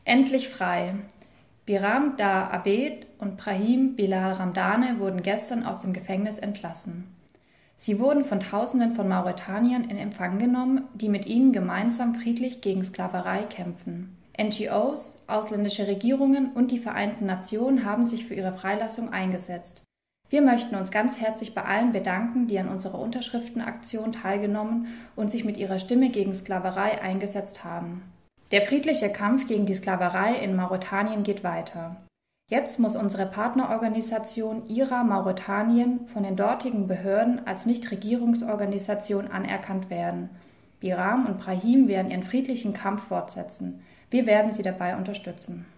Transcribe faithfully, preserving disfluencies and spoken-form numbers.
Endlich frei! Biram Dar Abed und Brahim Bilal Ramdane wurden gestern aus dem Gefängnis entlassen. Sie wurden von Tausenden von Mauretaniern in Empfang genommen, die mit ihnen gemeinsam friedlich gegen Sklaverei kämpfen. N G Os, ausländische Regierungen und die Vereinten Nationen haben sich für ihre Freilassung eingesetzt. Wir möchten uns ganz herzlich bei allen bedanken, die an unserer Unterschriftenaktion teilgenommen und sich mit ihrer Stimme gegen Sklaverei eingesetzt haben. Der friedliche Kampf gegen die Sklaverei in Mauretanien geht weiter. Jetzt muss unsere Partnerorganisation I R A Mauretanien von den dortigen Behörden als Nichtregierungsorganisation anerkannt werden. Biram und Brahim werden ihren friedlichen Kampf fortsetzen. Wir werden sie dabei unterstützen.